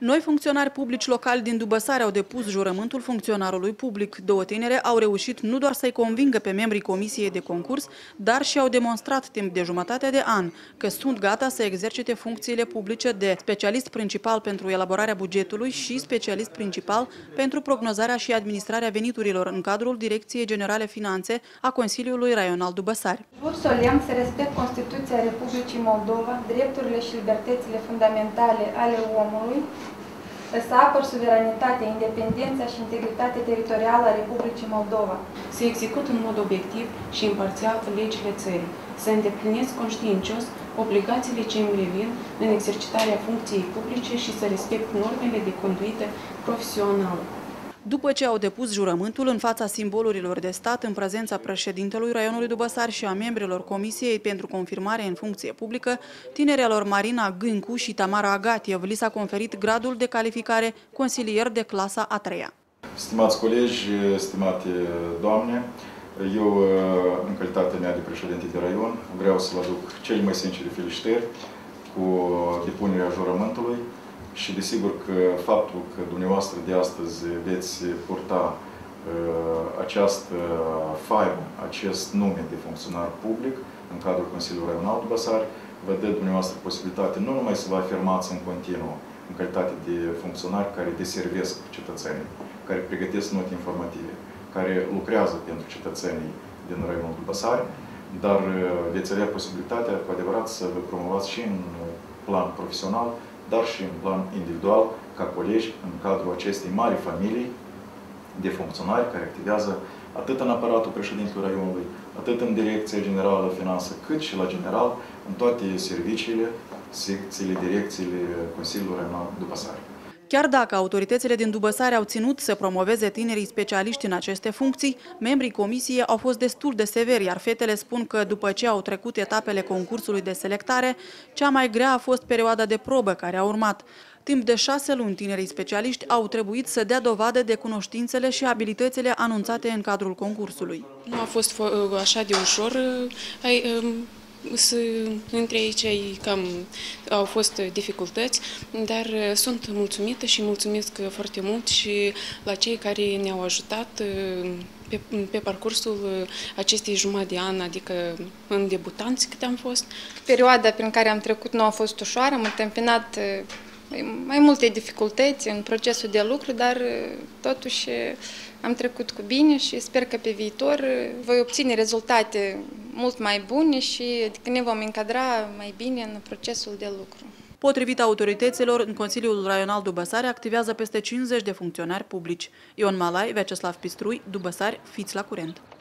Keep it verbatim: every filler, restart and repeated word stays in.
Noi funcționari publici locali din Dubăsari au depus jurământul funcționarului public. Două tinere au reușit nu doar să-i convingă pe membrii comisiei de concurs, dar și au demonstrat timp de jumătate de an că sunt gata să exercite funcțiile publice de specialist principal pentru elaborarea bugetului și specialist principal pentru prognozarea și administrarea veniturilor în cadrul Direcției Generale Finanțe a Consiliului Raional Dubăsari. Jur solemn să respect Constituția Republicii Moldova, drepturile și libertățile fundamentale ale omului, să apăr suveranitatea, independența și integritatea teritorială a Republicii Moldova. Să execut în mod obiectiv și imparțial legile țării, să îndeplinesc conștiincios obligațiile ce îmi revin în exercitarea funcției publice și să respect normele de conduită profesională. După ce au depus jurământul în fața simbolurilor de stat, în prezența președintelui Raionului Dubăsari și a membrilor Comisiei pentru confirmare în funcție publică, tinerelor Marina Gâncu și Tamara Agatiev li s-a conferit gradul de calificare consilier de clasa a treia. Stimați colegi, stimate doamne, eu, în calitatea mea de președinte de raion, vreau să vă aduc cele mai sincere felicitări cu depunerea jurământului. Și desigur că faptul că dumneavoastră de astăzi veți purta uh, această faimă, acest nume de funcționar public în cadrul Consiliului Raional Dubăsari, vă dă dumneavoastră posibilitate nu numai să vă afirmați în continuu în calitate de funcționari care deservesc cetățenii, care pregătesc note informative, care lucrează pentru cetățenii din Raionul Dubăsari, dar uh, veți avea posibilitatea cu adevărat să vă promovați și în plan profesional, dar și în plan individual, ca colegi, în cadrul acestei mari familii de funcționari care activează atât în aparatul președintelui Raionului, atât în Direcția Generală Finanțe, cât și la general, în toate serviciile, secțiile, direcțiile Consiliului Raional Dubăsari. Chiar dacă autoritățile din Dubăsari au ținut să promoveze tinerii specialiști în aceste funcții, membrii comisiei au fost destul de severi, iar fetele spun că după ce au trecut etapele concursului de selectare, cea mai grea a fost perioada de probă care a urmat. Timp de șase luni, tinerii specialiști au trebuit să dea dovadă de cunoștințele și abilitățile anunțate în cadrul concursului. Nu a fost așa de ușor. Ai, Să, între aici cam au fost dificultăți, dar sunt mulțumită și mulțumesc foarte mult și la cei care ne-au ajutat pe, pe parcursul acestei jumătate de an, adică în debutanți cât am fost. Perioada prin care am trecut nu a fost ușoară, am întâmpinat mai multe dificultăți în procesul de lucru, dar totuși am trecut cu bine și sper că pe viitor voi obține rezultate mult mai bune și că ne vom încadra mai bine în procesul de lucru. Potrivit autorităților, în Consiliul Raional Dubăsari activează peste cincizeci de funcționari publici. Ion Malai, Vyacheslav Pistrui, Dubăsari, fiți la curent.